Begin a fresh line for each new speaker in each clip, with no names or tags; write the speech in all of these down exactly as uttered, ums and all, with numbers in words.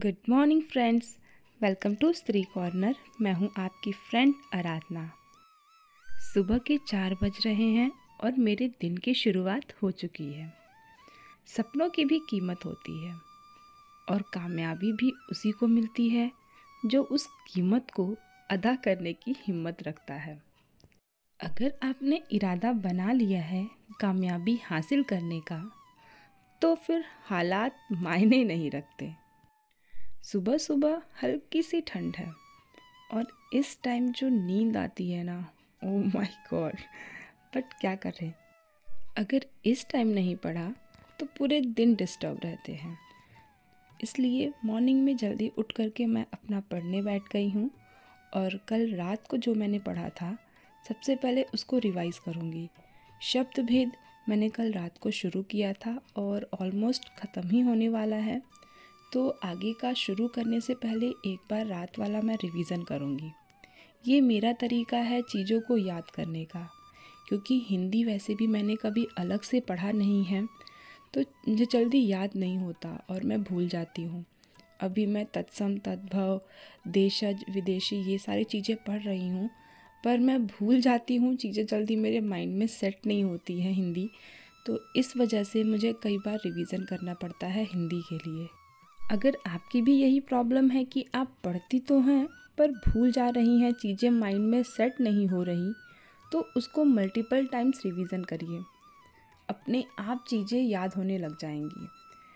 Good morning friends, welcome to Stree Corner. मैं हूं आपकी फ्रेंड आराधना। सुबह के चार बज रहे हैं और मेरे दिन की शुरुआत हो चुकी है। सपनों की भी कीमत होती है और कामयाबी भी उसी को मिलती है जो उस कीमत को अदा करने की हिम्मत रखता है। अगर आपने इरादा बना लिया है कामयाबी हासिल करने का, तो फिर हालात मायने नहीं रखते। सुबह सुबह हल्की सी ठंड है और इस टाइम जो नींद आती है ना, ओ माय गॉड। बट क्या करें, अगर इस टाइम नहीं पढ़ा तो पूरे दिन डिस्टर्ब रहते हैं। इसलिए मॉर्निंग में जल्दी उठ करके मैं अपना पढ़ने बैठ गई हूँ और कल रात को जो मैंने पढ़ा था सबसे पहले उसको रिवाइज़ करूँगी। शब्द भेद मैंने कल रात को शुरू किया था और ऑलमोस्ट ख़त्म ही होने वाला है, तो आगे का शुरू करने से पहले एक बार रात वाला मैं रिवीज़न करूँगी। ये मेरा तरीका है चीज़ों को याद करने का, क्योंकि हिंदी वैसे भी मैंने कभी अलग से पढ़ा नहीं है, तो मुझे जल्दी याद नहीं होता और मैं भूल जाती हूँ। अभी मैं तत्सम, तद्भव, देशज, विदेशी ये सारी चीज़ें पढ़ रही हूँ, पर मैं भूल जाती हूँ, चीज़ें जल्दी मेरे माइंड में सेट नहीं होती है हिंदी। तो इस वजह से मुझे कई बार रिवीज़न करना पड़ता है हिंदी के लिए। अगर आपकी भी यही प्रॉब्लम है कि आप पढ़ती तो हैं पर भूल जा रही हैं, चीज़ें माइंड में सेट नहीं हो रही, तो उसको मल्टीपल टाइम्स रिवीज़न करिए। अपने आप चीज़ें याद होने लग जाएंगी।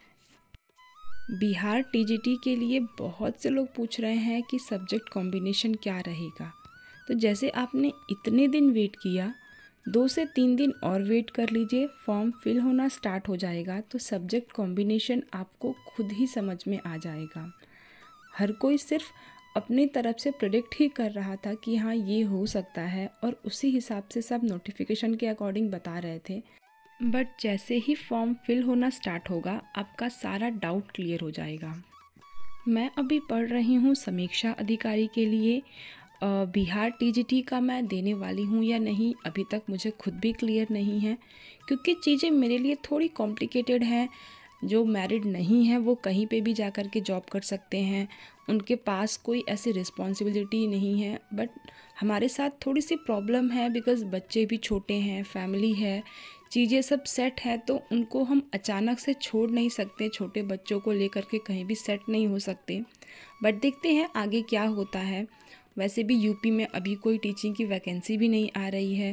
बिहार टीजीटी के लिए बहुत से लोग पूछ रहे हैं कि सब्जेक्ट कॉम्बिनेशन क्या रहेगा। तो जैसे आपने इतने दिन वेट किया, दो से तीन दिन और वेट कर लीजिए, फॉर्म फिल होना स्टार्ट हो जाएगा तो सब्जेक्ट कॉम्बिनेशन आपको खुद ही समझ में आ जाएगा। हर कोई सिर्फ अपनी तरफ से प्रेडिक्ट ही कर रहा था कि हाँ ये हो सकता है और उसी हिसाब से सब नोटिफिकेशन के अकॉर्डिंग बता रहे थे। बट जैसे ही फॉर्म फिल होना स्टार्ट होगा आपका सारा डाउट क्लियर हो जाएगा। मैं अभी पढ़ रही हूँ समीक्षा अधिकारी के लिए। बिहार टीजीटी का मैं देने वाली हूँ या नहीं अभी तक मुझे खुद भी क्लियर नहीं है, क्योंकि चीज़ें मेरे लिए थोड़ी कॉम्प्लिकेटेड हैं। जो मैरिड नहीं है वो कहीं पे भी जा कर के जॉब कर सकते हैं, उनके पास कोई ऐसी रिस्पॉन्सिबिलिटी नहीं है। बट हमारे साथ थोड़ी सी प्रॉब्लम है, बिकॉज़ बच्चे भी छोटे हैं, फैमिली है, चीज़ें सब सेट है, तो उनको हम अचानक से छोड़ नहीं सकते। छोटे बच्चों को लेकर के कहीं भी सेट नहीं हो सकते। बट देखते हैं आगे क्या होता है। वैसे भी यूपी में अभी कोई टीचिंग की वैकेंसी भी नहीं आ रही है,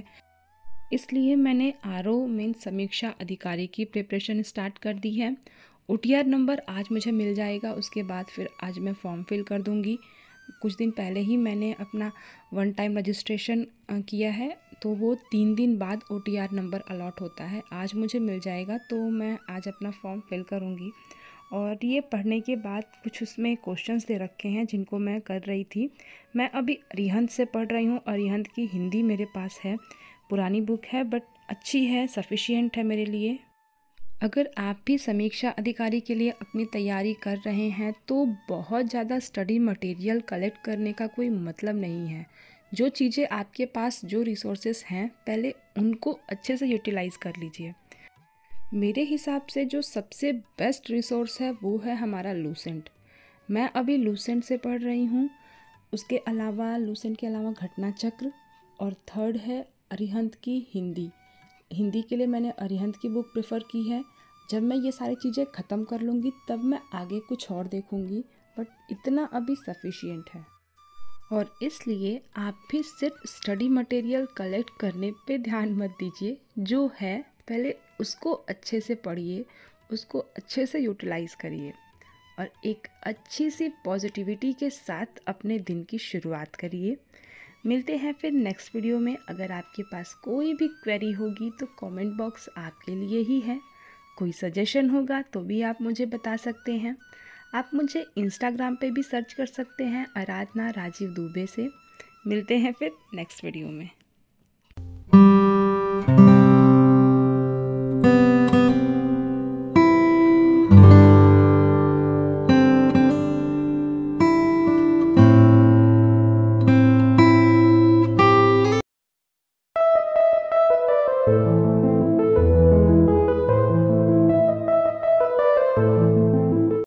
इसलिए मैंने आरओ मीन समीक्षा अधिकारी की प्रिपरेशन स्टार्ट कर दी है। ओटीआर नंबर आज मुझे मिल जाएगा, उसके बाद फिर आज मैं फॉर्म फिल कर दूंगी। कुछ दिन पहले ही मैंने अपना वन टाइम रजिस्ट्रेशन किया है, तो वो तीन दिन बाद ओटीआर नंबर अलॉट होता है। आज मुझे मिल जाएगा तो मैं आज अपना फॉर्म फिल करूँगी। और ये पढ़ने के बाद कुछ उसमें क्वेश्चंस दे रखे हैं जिनको मैं कर रही थी। मैं अभी अरिहंत से पढ़ रही हूँ। अरिहंत की हिंदी मेरे पास है, पुरानी बुक है बट अच्छी है, सफिशिएंट है मेरे लिए। अगर आप भी समीक्षा अधिकारी के लिए अपनी तैयारी कर रहे हैं तो बहुत ज़्यादा स्टडी मटेरियल कलेक्ट करने का कोई मतलब नहीं है। जो चीज़ें आपके पास, जो रिसोर्सेस हैं, पहले उनको अच्छे से यूटिलाइज़ कर लीजिए। मेरे हिसाब से जो सबसे बेस्ट रिसोर्स है वो है हमारा लूसेंट। मैं अभी लूसेंट से पढ़ रही हूँ। उसके अलावा लूसेंट के अलावा घटना चक्र, और थर्ड है अरिहंत की हिंदी। हिंदी के लिए मैंने अरिहंत की बुक प्रेफर की है। जब मैं ये सारी चीज़ें ख़त्म कर लूँगी तब मैं आगे कुछ और देखूँगी, बट इतना अभी सफिशिएंट है। और इसलिए आप भी सिर्फ स्टडी मटेरियल कलेक्ट करने पे ध्यान मत दीजिए। जो है पहले उसको अच्छे से पढ़िए, उसको अच्छे से यूटिलाइज़ करिए और एक अच्छी सी पॉजिटिविटी के साथ अपने दिन की शुरुआत करिए। मिलते हैं फिर नेक्स्ट वीडियो में। अगर आपके पास कोई भी क्वेरी होगी तो कमेंट बॉक्स आपके लिए ही है। कोई सजेशन होगा तो भी आप मुझे बता सकते हैं। आप मुझे इंस्टाग्राम पे भी सर्च कर सकते हैं आराधना राजीव दुबे से। मिलते हैं फिर नेक्स्ट वीडियो में। Thank you.